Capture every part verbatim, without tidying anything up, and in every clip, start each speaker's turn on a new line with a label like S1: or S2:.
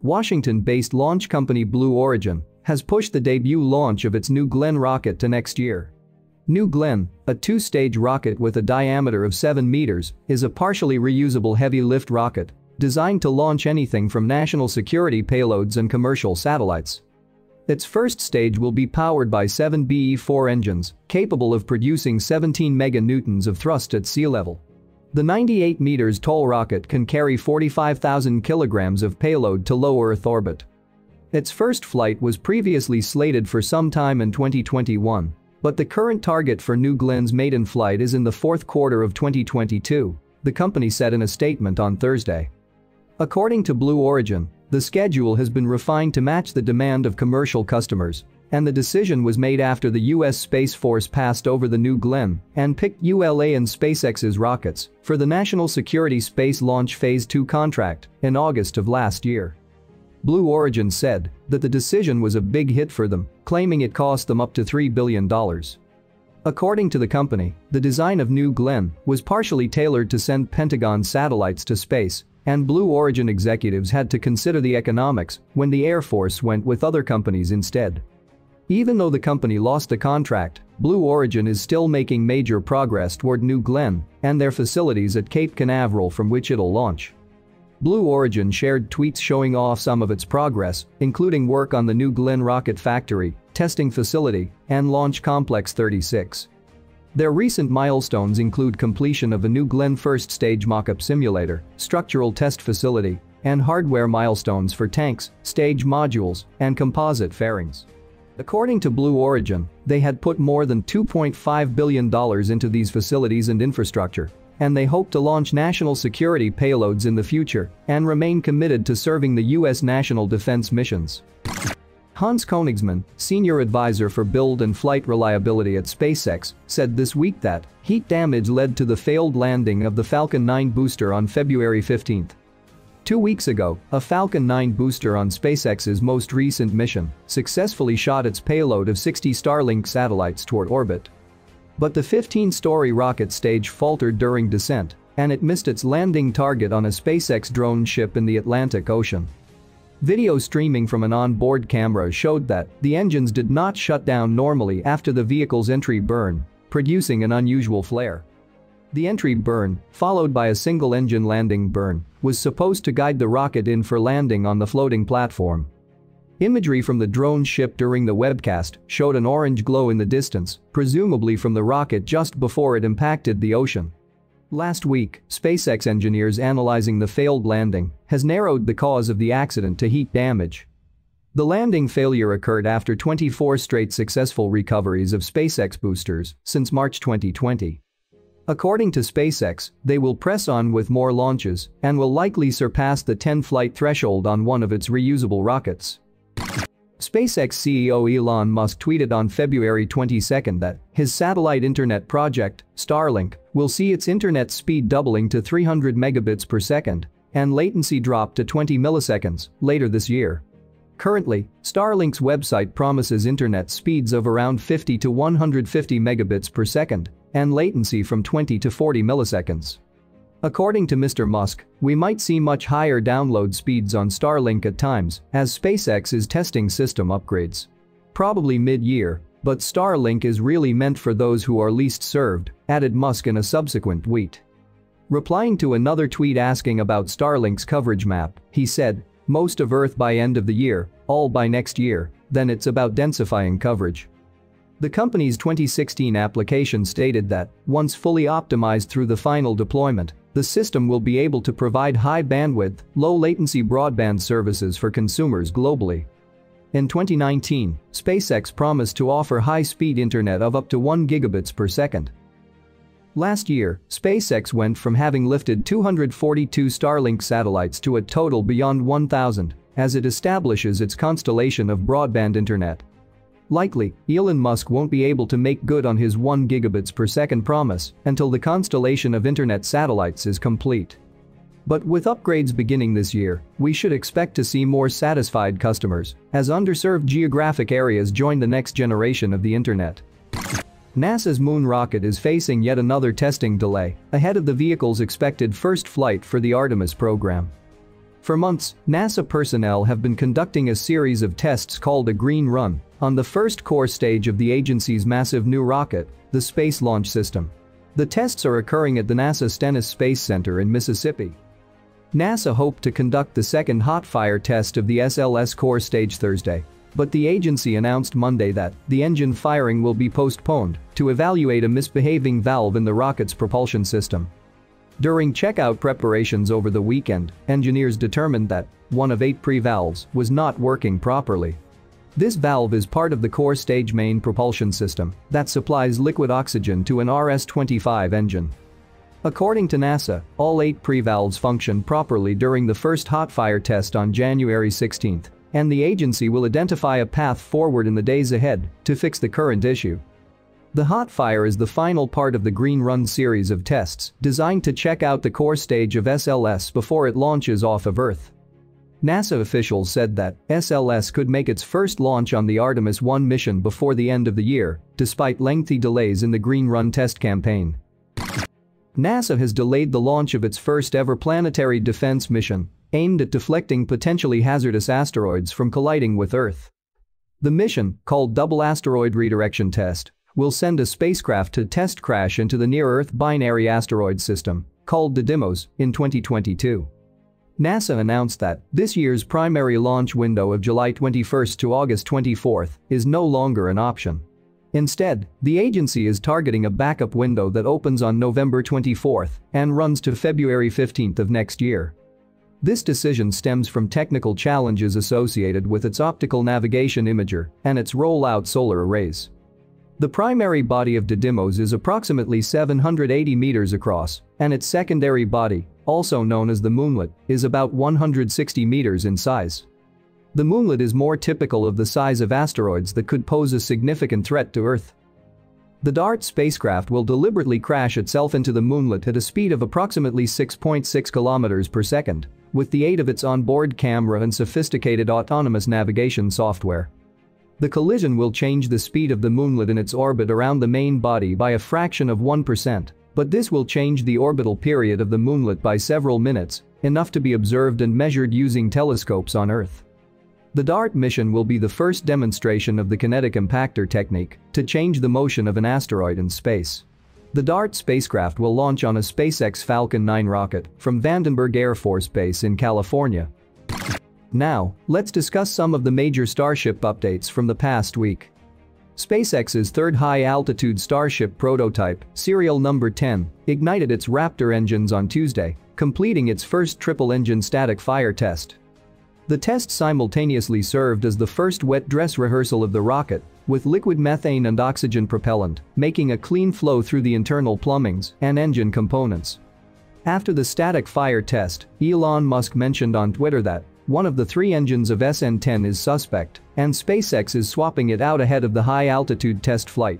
S1: Washington-based launch company Blue Origin has pushed the debut launch of its New Glenn rocket to next year. New Glenn, a two-stage rocket with a diameter of seven meters, is a partially reusable heavy-lift rocket designed to launch anything from national security payloads and commercial satellites. Its first stage will be powered by seven B E four engines, capable of producing seventeen meganewtons of thrust at sea level. The ninety-eight meters tall rocket can carry forty-five thousand kilograms of payload to low Earth orbit. Its first flight was previously slated for sometime in twenty twenty-one, but the current target for New Glenn's maiden flight is in the fourth quarter of twenty twenty-two, the company said in a statement on Thursday. According to Blue Origin, the schedule has been refined to match the demand of commercial customers, and the decision was made after the U S Space Force passed over the New Glenn and picked U L A and SpaceX's rockets for the National Security Space Launch Phase two contract in August of last year. Blue Origin said that the decision was a big hit for them, claiming it cost them up to three billion dollars. According to the company, the design of New Glenn was partially tailored to send Pentagon satellites to space, and Blue Origin executives had to consider the economics when the Air Force went with other companies instead. Even though the company lost the contract, Blue Origin is still making major progress toward New Glenn and their facilities at Cape Canaveral from which it'll launch. Blue Origin shared tweets showing off some of its progress, including work on the New Glenn rocket factory, testing facility, and Launch Complex thirty-six. Their recent milestones include completion of the New Glenn first stage mock-up simulator, structural test facility, and hardware milestones for tanks, stage modules, and composite fairings. According to Blue Origin, they had put more than two point five billion dollars into these facilities and infrastructure, and they hope to launch national security payloads in the future and remain committed to serving the U S national defense missions. Hans Koenigsmann, senior advisor for build and flight reliability at SpaceX, said this week that heat damage led to the failed landing of the Falcon nine booster on February fifteenth. Two weeks ago, a Falcon nine booster on SpaceX's most recent mission successfully shot its payload of sixty Starlink satellites toward orbit. But the fifteen-story rocket stage faltered during descent, and it missed its landing target on a SpaceX drone ship in the Atlantic Ocean. Video streaming from an on-board camera showed that the engines did not shut down normally after the vehicle's entry burn, producing an unusual flare. The entry burn, followed by a single-engine landing burn, was supposed to guide the rocket in for landing on the floating platform. Imagery from the drone ship during the webcast showed an orange glow in the distance, presumably from the rocket just before it impacted the ocean. Last week, SpaceX engineers analyzing the failed landing has narrowed the cause of the accident to heat damage. The landing failure occurred after twenty-four straight successful recoveries of SpaceX boosters since March twenty twenty. According to SpaceX, they will press on with more launches and will likely surpass the ten-flight threshold on one of its reusable rockets. SpaceX C E O Elon Musk tweeted on February twenty-second that his satellite internet project, Starlink, will see its internet speed doubling to three hundred megabits per second and latency drop to twenty milliseconds later this year. Currently, Starlink's website promises internet speeds of around fifty to one hundred fifty megabits per second and latency from twenty to forty milliseconds. According to Mister Musk, we might see much higher download speeds on Starlink at times as SpaceX is testing system upgrades. Probably mid-year, but Starlink is really meant for those who are least served, added Musk in a subsequent tweet. Replying to another tweet asking about Starlink's coverage map, he said, "Most of Earth by end of the year, all by next year, then it's about densifying coverage." The company's twenty sixteen application stated that, once fully optimized through the final deployment, the system will be able to provide high-bandwidth, low-latency broadband services for consumers globally. In twenty nineteen, SpaceX promised to offer high-speed internet of up to one gigabits per second. Last year, SpaceX went from having lifted two hundred forty-two Starlink satellites to a total beyond one thousand as it establishes its constellation of broadband internet. Likely, Elon Musk won't be able to make good on his one gigabits per second promise until the constellation of internet satellites is complete. But with upgrades beginning this year, we should expect to see more satisfied customers as underserved geographic areas join the next generation of the internet. NASA's moon rocket is facing yet another testing delay ahead of the vehicle's expected first flight for the Artemis program. For months, NASA personnel have been conducting a series of tests called a Green Run on the first core stage of the agency's massive new rocket, the Space Launch System. The tests are occurring at the NASA Stennis Space Center in Mississippi. NASA hoped to conduct the second hot fire test of the S L S core stage Thursday, but the agency announced Monday that the engine firing will be postponed to evaluate a misbehaving valve in the rocket's propulsion system. During checkout preparations over the weekend, engineers determined that one of eight pre-valves was not working properly. This valve is part of the core stage main propulsion system that supplies liquid oxygen to an R S twenty-five engine. According to NASA, all eight pre-valves functioned properly during the first hot fire test on January sixteenth, and the agency will identify a path forward in the days ahead to fix the current issue. The hot fire is the final part of the Green Run series of tests designed to check out the core stage of S L S before it launches off of Earth. NASA officials said that S L S could make its first launch on the Artemis one mission before the end of the year, despite lengthy delays in the Green Run test campaign. NASA has delayed the launch of its first ever planetary defense mission, aimed at deflecting potentially hazardous asteroids from colliding with Earth. The mission, called Double Asteroid Redirection Test, will send a spacecraft to test crash into the near-Earth binary asteroid system, called Didymos, in twenty twenty-two. NASA announced that this year's primary launch window of July twenty-first to August twenty-fourth is no longer an option. Instead, the agency is targeting a backup window that opens on November twenty-fourth and runs to February fifteenth of next year. This decision stems from technical challenges associated with its optical navigation imager and its roll-out solar arrays. The primary body of Didymos is approximately seven hundred eighty meters across, and its secondary body, also known as the Moonlet, is about one hundred sixty meters in size. The Moonlet is more typical of the size of asteroids that could pose a significant threat to Earth. The DART spacecraft will deliberately crash itself into the Moonlet at a speed of approximately six point six kilometers per second, with the aid of its onboard camera and sophisticated autonomous navigation software. The collision will change the speed of the Moonlet in its orbit around the main body by a fraction of one percent, but this will change the orbital period of the Moonlet by several minutes, enough to be observed and measured using telescopes on Earth. The DART mission will be the first demonstration of the kinetic impactor technique to change the motion of an asteroid in space. The DART spacecraft will launch on a SpaceX Falcon nine rocket from Vandenberg Air Force Base in California. Now, let's discuss some of the major Starship updates from the past week. SpaceX's third high-altitude Starship prototype, serial number ten, ignited its Raptor engines on Tuesday, completing its first triple-engine static fire test. The test simultaneously served as the first wet dress rehearsal of the rocket, with liquid methane and oxygen propellant, making a clean flow through the internal plumbings and engine components. After the static fire test, Elon Musk mentioned on Twitter that one of the three engines of S N ten is suspect, and SpaceX is swapping it out ahead of the high-altitude test flight.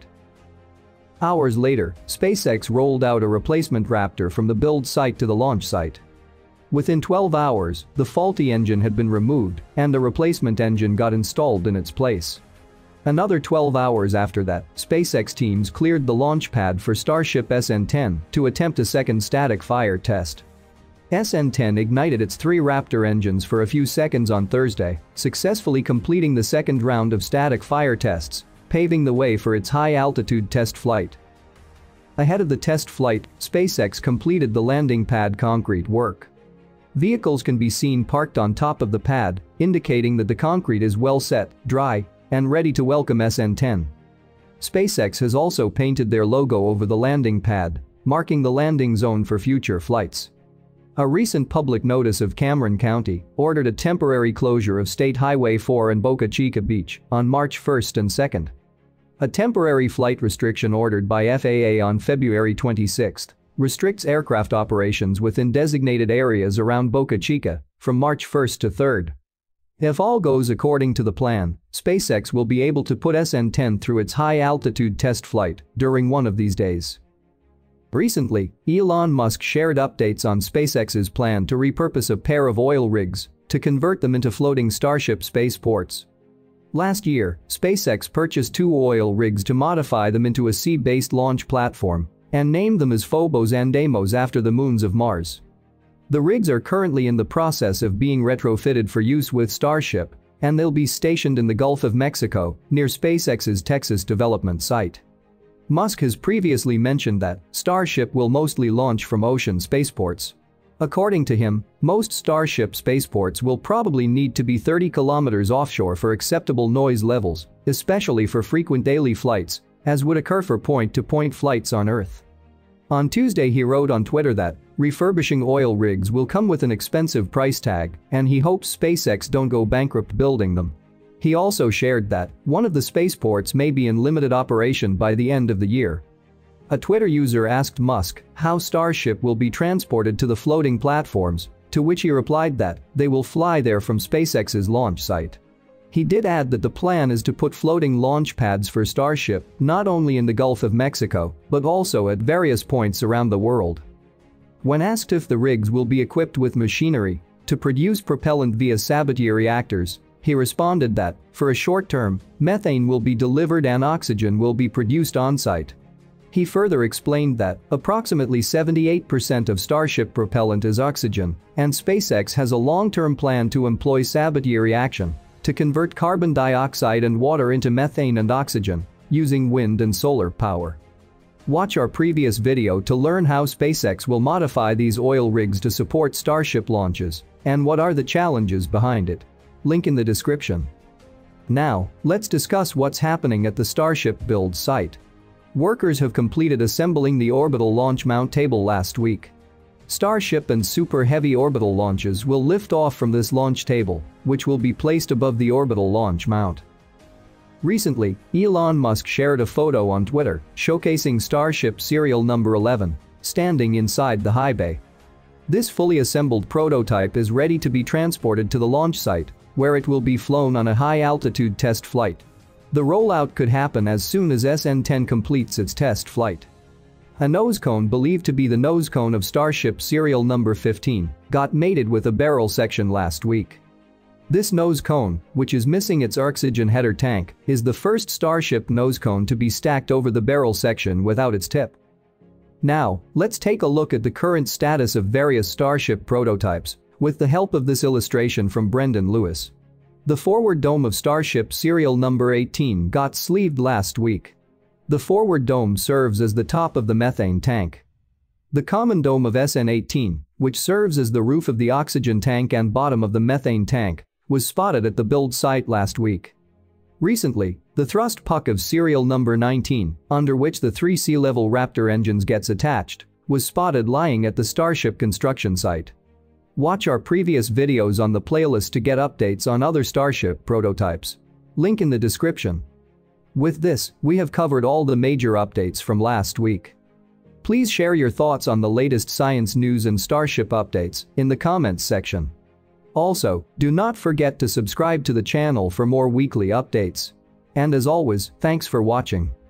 S1: Hours later, SpaceX rolled out a replacement Raptor from the build site to the launch site. Within twelve hours, the faulty engine had been removed, and a replacement engine got installed in its place. Another twelve hours after that, SpaceX teams cleared the launch pad for Starship S N ten to attempt a second static fire test. S N ten ignited its three Raptor engines for a few seconds on Thursday, successfully completing the second round of static fire tests, paving the way for its high-altitude test flight. Ahead of the test flight, SpaceX completed the landing pad concrete work. Vehicles can be seen parked on top of the pad, indicating that the concrete is well set, dry, and ready to welcome S N ten. SpaceX has also painted their logo over the landing pad, marking the landing zone for future flights. A recent public notice of Cameron County ordered a temporary closure of State Highway four and Boca Chica Beach on March first and second. A temporary flight restriction ordered by F A A on February twenty-sixth restricts aircraft operations within designated areas around Boca Chica from March first to third. If all goes according to the plan, SpaceX will be able to put S N ten through its high-altitude test flight during one of these days. Recently, Elon Musk shared updates on SpaceX's plan to repurpose a pair of oil rigs to convert them into floating Starship spaceports. Last year, SpaceX purchased two oil rigs to modify them into a sea-based launch platform and named them as Phobos and Deimos after the moons of Mars. The rigs are currently in the process of being retrofitted for use with Starship, and they'll be stationed in the Gulf of Mexico, near SpaceX's Texas development site. Musk has previously mentioned that Starship will mostly launch from ocean spaceports. According to him, most Starship spaceports will probably need to be thirty kilometers offshore for acceptable noise levels, especially for frequent daily flights, as would occur for point-to-point flights on Earth. On Tuesday he wrote on Twitter that refurbishing oil rigs will come with an expensive price tag, and he hopes SpaceX don't go bankrupt building them. He also shared that one of the spaceports may be in limited operation by the end of the year. A Twitter user asked Musk how Starship will be transported to the floating platforms, to which he replied that they will fly there from SpaceX's launch site. He did add that the plan is to put floating launch pads for Starship not only in the Gulf of Mexico, but also at various points around the world. When asked if the rigs will be equipped with machinery to produce propellant via Sabatier reactors, he responded that, for a short term, methane will be delivered and oxygen will be produced on-site. He further explained that approximately seventy-eight percent of Starship propellant is oxygen, and SpaceX has a long-term plan to employ Sabatier reaction to convert carbon dioxide and water into methane and oxygen, using wind and solar power. Watch our previous video to learn how SpaceX will modify these oil rigs to support Starship launches, and what are the challenges behind it. Link in the description. Now, let's discuss what's happening at the Starship build site. Workers have completed assembling the orbital launch mount table last week. Starship and Super Heavy orbital launches will lift off from this launch table, which will be placed above the orbital launch mount. Recently, Elon Musk shared a photo on Twitter showcasing Starship serial number eleven, standing inside the high bay. This fully assembled prototype is ready to be transported to the launch site, where it will be flown on a high-altitude test flight. The rollout could happen as soon as S N ten completes its test flight. A nose cone believed to be the nose cone of Starship serial number fifteen got mated with a barrel section last week. This nose cone, which is missing its oxygen header tank, is the first Starship nose cone to be stacked over the barrel section without its tip. Now, let's take a look at the current status of various Starship prototypes, with the help of this illustration from Brendan Lewis. The forward dome of Starship serial number eighteen got sleeved last week. The forward dome serves as the top of the methane tank. The common dome of S N eighteen, which serves as the roof of the oxygen tank and bottom of the methane tank, was spotted at the build site last week. Recently, the thrust puck of serial number nineteen, under which the three sea-level Raptor engines gets attached, was spotted lying at the Starship construction site. Watch our previous videos on the playlist to get updates on other Starship prototypes. Link in the description. With this, we have covered all the major updates from last week. Please share your thoughts on the latest science news and Starship updates in the comments section. Also, do not forget to subscribe to the channel for more weekly updates. And as always, thanks for watching.